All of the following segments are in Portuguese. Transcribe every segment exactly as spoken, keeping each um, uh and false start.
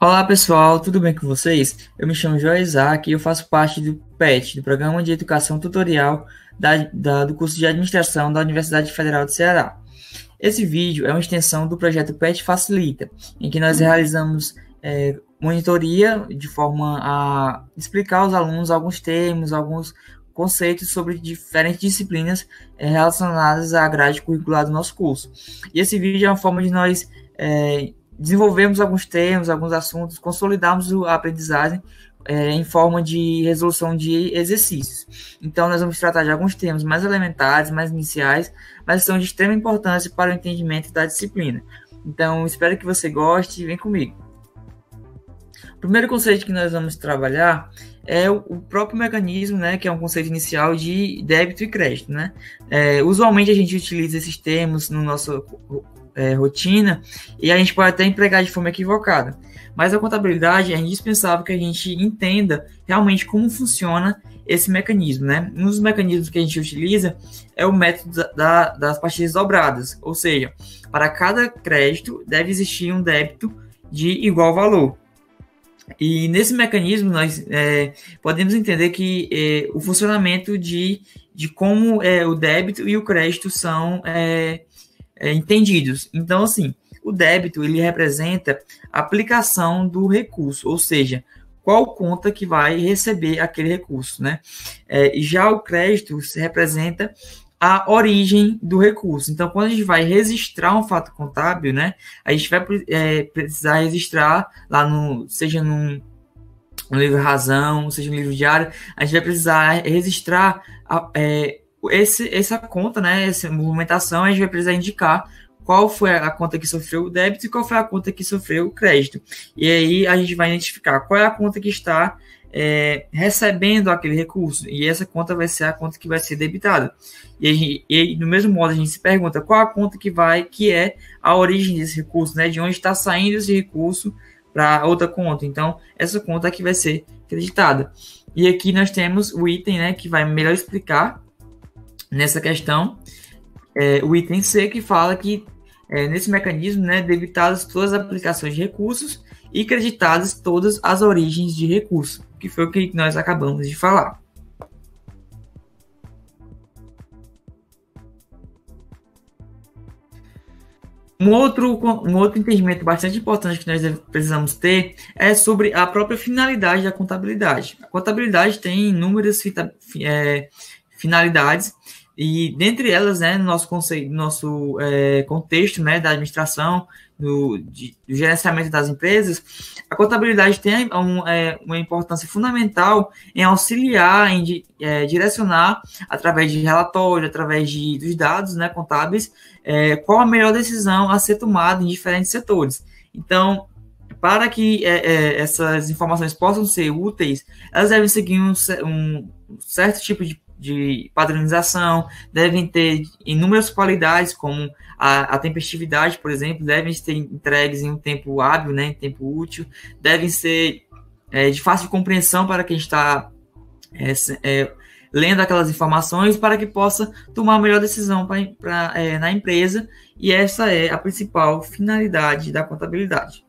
Olá pessoal, tudo bem com vocês? Eu me chamo João Isaac e eu faço parte do P E T, do Programa de Educação Tutorial da, da- do curso de Administração da Universidade Federal do Ceará. Esse vídeo é uma extensão do projeto P E T Facilita, em que nós realizamos é, monitoria de forma a explicar aos alunos alguns termos, alguns conceitos sobre diferentes disciplinas é, relacionadas à grade curricular do nosso curso. E esse vídeo é uma forma de nós é, desenvolvermos alguns termos, alguns assuntos, consolidarmos a aprendizagem é, em forma de resolução de exercícios. Então, nós vamos tratar de alguns termos mais elementares, mais iniciais, mas são de extrema importância para o entendimento da disciplina. Então, espero que você goste e vem comigo. O primeiro conceito que nós vamos trabalhar é o, o próprio mecanismo, né, que é um conceito inicial de débito e crédito, né? É, usualmente a gente utiliza esses termos no nosso é, rotina e a gente pode até empregar de forma equivocada. Mas a contabilidade é indispensável que a gente entenda realmente como funciona esse mecanismo, né? Um dos mecanismos que a gente utiliza é o método da, das partidas dobradas, ou seja, para cada crédito deve existir um débito de igual valor. E nesse mecanismo nós é, podemos entender que é, o funcionamento de, de como é, o débito e o crédito são é, é, entendidos. Então, assim, o débito ele representa a aplicação do recurso, ou seja, qual conta que vai receber aquele recurso, né? É, já o crédito se representa a origem do recurso. Então, quando a gente vai registrar um fato contábil, né, a gente vai é, precisar registrar lá no, seja num, no livro razão, seja no livro diário, a gente vai precisar registrar a, é, esse, essa conta, né, essa movimentação, a gente vai precisar indicar qual foi a conta que sofreu o débito e qual foi a conta que sofreu o crédito. E aí a gente vai identificar qual é a conta que está É, recebendo aquele recurso, e essa conta vai ser a conta que vai ser debitada. E, gente, e no mesmo modo a gente se pergunta qual a conta que vai, que é a origem desse recurso, né? De onde está saindo esse recurso para outra conta. Então, essa conta aqui vai ser creditada. E aqui nós temos o item, né, que vai melhor explicar nessa questão, é, o item C, que fala que é, nesse mecanismo, né, debitadas todas as aplicações de recursos e creditadas todas as origens de recurso, que foi o que nós acabamos de falar. Um outro, um outro entendimento bastante importante que nós precisamos ter é sobre a própria finalidade da contabilidade. A contabilidade tem inúmeras é, finalidades, e dentre elas, né, no nosso, conceito, nosso é, contexto, né, da administração, do, de, do gerenciamento das empresas, a contabilidade tem um, é, uma importância fundamental em auxiliar, em de, é, direcionar, através de relatório, através de, dos dados, né, contábeis, é, qual a melhor decisão a ser tomada em diferentes setores. Então, para que é, é, essas informações possam ser úteis, elas devem seguir um, um certo tipo de de padronização, devem ter inúmeras qualidades, como a, a tempestividade, por exemplo, devem ser entregues em um tempo hábil, né, em tempo útil, devem ser é, de fácil compreensão para quem está é, é, lendo aquelas informações, para que possa tomar a melhor decisão pra, pra, é, na empresa, e essa é a principal finalidade da contabilidade.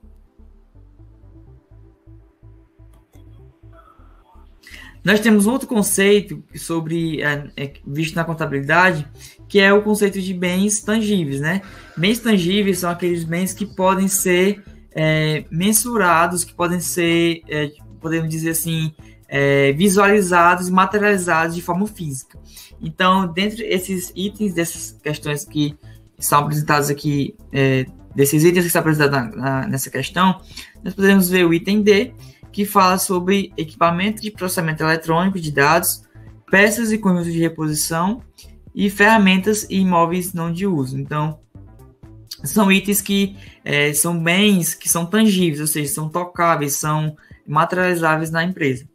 Nós temos outro conceito sobre, é, é, visto na contabilidade, que é o conceito de bens tangíveis, né? Bens tangíveis são aqueles bens que podem ser é, mensurados, que podem ser, é, podemos dizer assim, é, visualizados e materializados de forma física. Então, dentre esses itens, dessas questões que são apresentados aqui, é, desses itens que estão apresentados na, na, nessa questão, nós podemos ver o item D, que fala sobre equipamento de processamento eletrônico de dados, peças e conjuntos de reposição e ferramentas e imóveis não de uso. Então, são itens que é, são bens que são tangíveis, ou seja, são tocáveis, são materializáveis na empresa.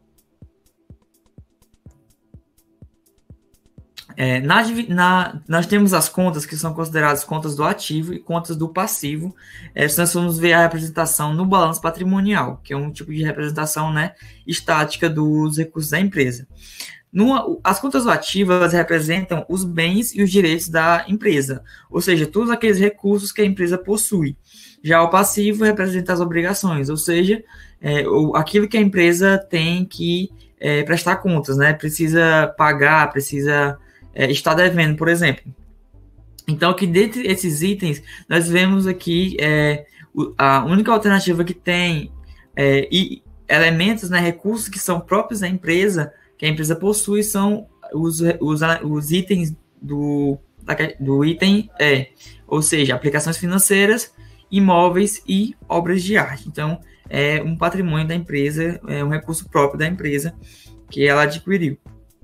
É, na, na, nós temos as contas que são consideradas contas do ativo e contas do passivo. É, nós vamos ver a representação no balanço patrimonial, que é um tipo de representação, né, estática dos recursos da empresa. Numa, as contas ativas representam os bens e os direitos da empresa, ou seja, todos aqueles recursos que a empresa possui. Já o passivo representa as obrigações, ou seja, é, o, aquilo que a empresa tem que é, prestar contas, né? Precisa pagar, precisa é, estar devendo, por exemplo. Então, que dentre esses itens, nós vemos aqui é, a única alternativa que tem é, e elementos, né, recursos que são próprios da empresa, que a empresa possui, são os, os, os itens do, do item E, ou seja, aplicações financeiras, imóveis e obras de arte. Então, é um patrimônio da empresa, é um recurso próprio da empresa que ela adquiriu.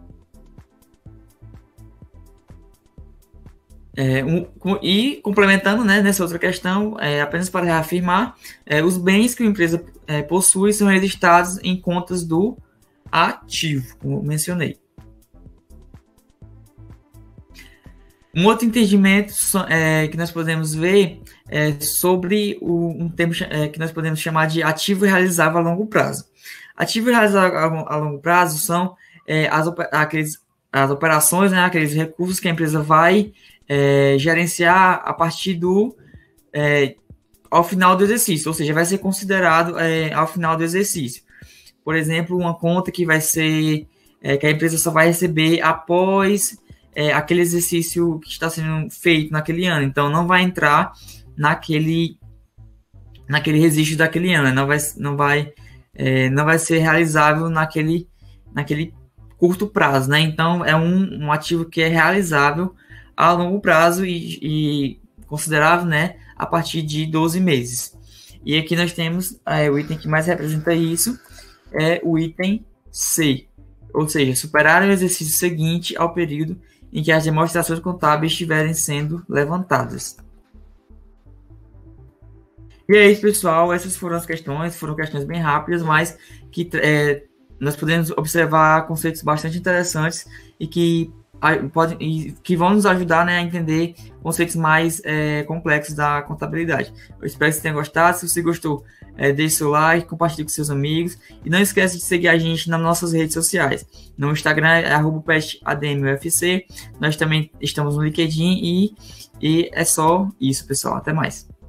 É, um, e complementando, né, nessa outra questão, é, apenas para reafirmar, é, os bens que a empresa é, possui são registrados em contas do ativo, como mencionei. Um outro entendimento é, que nós podemos ver é sobre o, um termo é, que nós podemos chamar de ativo realizável a longo prazo. Ativo realizável a, a longo prazo são é, as, aqueles, as operações, né, aqueles recursos que a empresa vai é, gerenciar a partir do é, ao final do exercício, ou seja, vai ser considerado é, ao final do exercício. Por exemplo, uma conta que vai ser é, que a empresa só vai receber após é, aquele exercício que está sendo feito naquele ano. Então, não vai entrar naquele naquele registro daquele ano. Não vai não vai é, não vai ser realizável naquele naquele curto prazo, né? Então, é um, um ativo que é realizável a longo prazo e, e considerável, né? A partir de doze meses. E aqui nós temos é, o item que mais representa isso, é o item C, ou seja, superar o exercício seguinte ao período em que as demonstrações contábeis estiverem sendo levantadas. E é isso, pessoal. Essas foram as questões, foram questões bem rápidas, mas que é, nós podemos observar conceitos bastante interessantes e que, pode, e que vão nos ajudar, né, a entender conceitos mais é, complexos da contabilidade. Eu espero que você tenha gostado. Se você gostou, é, deixe seu like, compartilhe com seus amigos e não esqueça de seguir a gente nas nossas redes sociais. No Instagram é arroba pest A D M U F C. Nós também estamos no LinkedIn e, e é só isso, pessoal. Até mais.